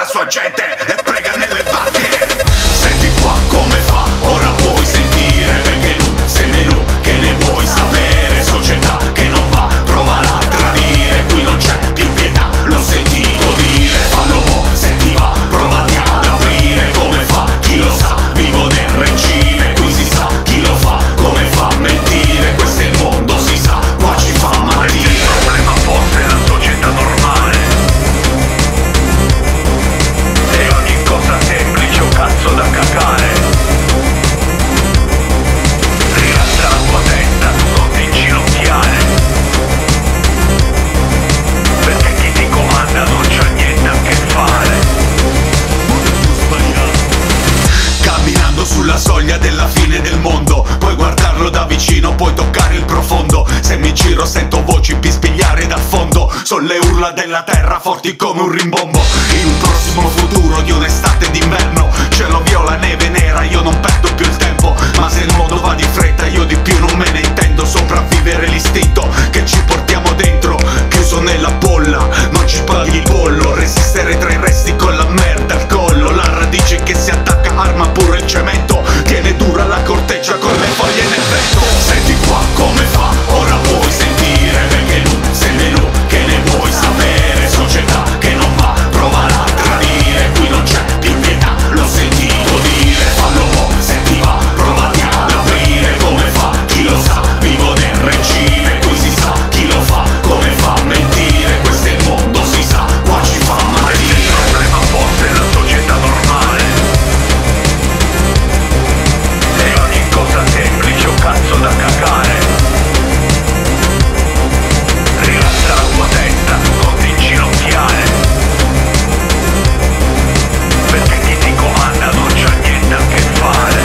sua gente e prega nelle barche. Senti qua come fa, ora puoi sentire, perché tu sei menù che ne vuoi sapere. Società che non va, provala a tradire, qui non c'è più pietà, l'ho sentito dire. Fallo mo, se ti va, provati ad aprire, come fa, chi lo sa, vivo nel regime, qui si sa chi lo fa, come fa a mentire, questo è il mondo, si sa, qua ci fa malire. Il problema forse è la società normale, e ogni cosa semplice un cazzo da cagare. Rilassa la tua testa, non ti inginocchiare, perché chi ti comanda non c'ha niente a che fare. Camminando sulla soglia della fine del mondo, puoi guardarlo da vicino, puoi toccare il profondo. Se mi giro sento voci pispigliare dal fondo, sono le urla della terra forti come un rimbombo. Il prossimo futuro di un'estate e d'inverno, cielo viola, neve nera, io non perdo più il tempo. Ma se il mondo va di fretta io di più non me ne intendo. Sopravvivere l'istinto che ci portiamo dentro, chiuso nella bolla, non ci paghi il bollo. Resistere tra i resti con la merda al collo, la radice che si attacca arma pure il cemento, tiene dura la corteccia con le foglie nel vento. Senti qua come fa, ora puoi sentire, perché tu sei menù che ne vuoi sapere. Società che non va, provala a tradire, qui non c'è più pietà, l'ho sentito dire. Fallo mo, se ti va, provati ad aprire, come fa, chi lo sa, vivo nel regime, qui si sa chi lo fa, come fa a mentire, questo è il mondo, si sa, qua ci fa malire. Il problema forse è la società normale, e ogni cosa semplice un cazzo da cagare. Rilassa la tua testa, non ti inginocchiare, perché chi ti comanda non c'ha niente a che fare.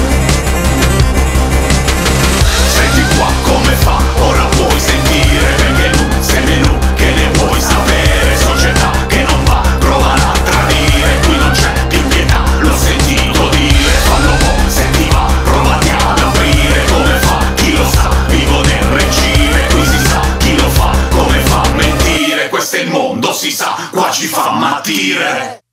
Senti qua come fa, ora puoi sentire, perché tu sei menù che ne vuoi sapere. Società che non va, provala a tradire, qui non c'è più pietà, l'ho sentito dire. Fallo mo, se ti va, provati ad aprire, come fa, chi lo sa, vivo nel regime, qui si sa chi lo fa, come fa a mentire, questo è il mondo, si sa, qua ci fa mattire.